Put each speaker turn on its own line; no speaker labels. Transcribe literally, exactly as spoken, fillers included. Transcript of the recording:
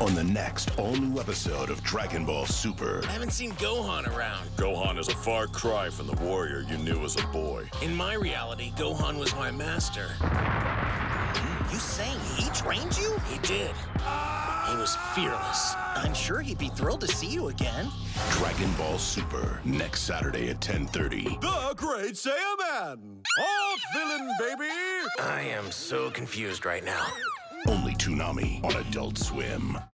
on the next all-new episode of Dragon Ball Super.
I haven't seen Gohan around.
Gohan is a far cry from the warrior you knew as a boy.
In my reality, Gohan was my master.
You saying he trained you?
He did. He was fearless.
I'm sure he'd be thrilled to see you again.
Dragon Ball Super, next Saturday at ten thirty.
The Great Saiyaman! Alt villain, baby!
I am so confused right now.
Only Toonami on Adult Swim.